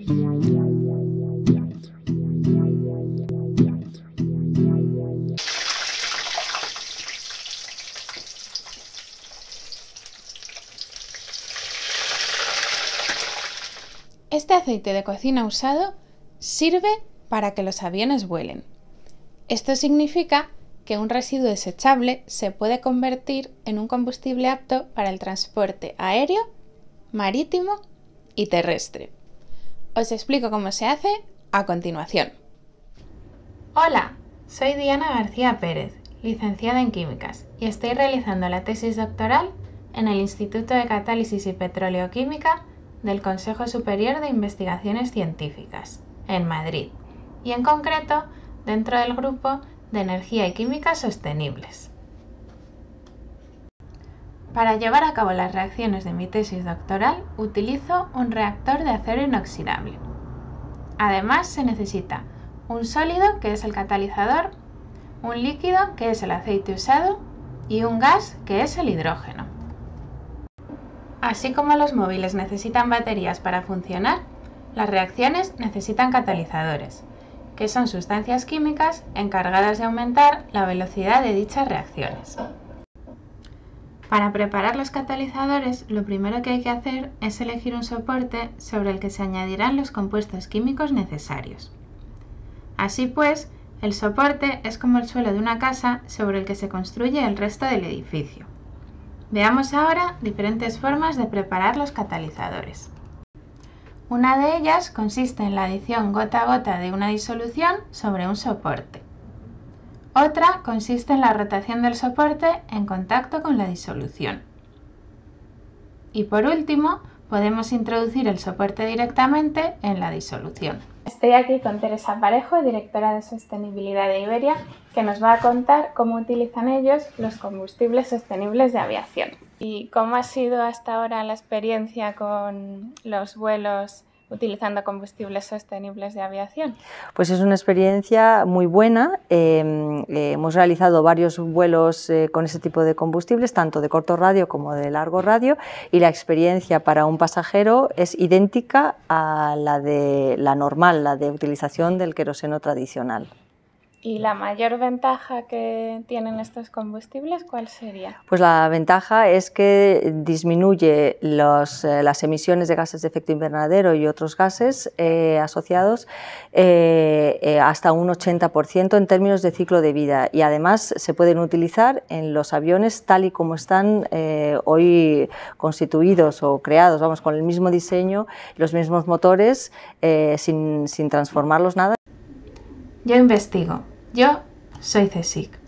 Este aceite de cocina usado sirve para que los aviones vuelen. Esto significa que un residuo desechable se puede convertir en un combustible apto para el transporte aéreo, marítimo y terrestre. Os explico cómo se hace a continuación. Hola, soy Diana García Pérez, licenciada en Químicas, y estoy realizando la tesis doctoral en el Instituto de Catálisis y Petroleoquímica del Consejo Superior de Investigaciones Científicas, en Madrid, y en concreto dentro del grupo de Energía y Química Sostenibles. Para llevar a cabo las reacciones de mi tesis doctoral utilizo un reactor de acero inoxidable. Además se necesita un sólido, que es el catalizador, un líquido, que es el aceite usado, y un gas, que es el hidrógeno. Así como los móviles necesitan baterías para funcionar, las reacciones necesitan catalizadores, que son sustancias químicas encargadas de aumentar la velocidad de dichas reacciones. Para preparar los catalizadores, lo primero que hay que hacer es elegir un soporte sobre el que se añadirán los compuestos químicos necesarios. Así pues, el soporte es como el suelo de una casa sobre el que se construye el resto del edificio. Veamos ahora diferentes formas de preparar los catalizadores. Una de ellas consiste en la adición gota a gota de una disolución sobre un soporte. Otra consiste en la rotación del soporte en contacto con la disolución. Y por último, podemos introducir el soporte directamente en la disolución. Estoy aquí con Teresa Parejo, directora de Sostenibilidad de Iberia, que nos va a contar cómo utilizan ellos los combustibles sostenibles de aviación. ¿Y cómo ha sido hasta ahora la experiencia con los vuelos utilizando combustibles sostenibles de aviación? Pues es una experiencia muy buena. Hemos realizado varios vuelos con ese tipo de combustibles, tanto de corto radio como de largo radio, y la experiencia para un pasajero es idéntica a la normal, la de utilización del queroseno tradicional. ¿Y la mayor ventaja que tienen estos combustibles cuál sería? Pues la ventaja es que disminuye las emisiones de gases de efecto invernadero y otros gases asociados hasta un 80% en términos de ciclo de vida, y además se pueden utilizar en los aviones tal y como están hoy constituidos o creados, vamos, con el mismo diseño, los mismos motores, sin transformarlos nada. Yo investigo. Yo soy CSIC.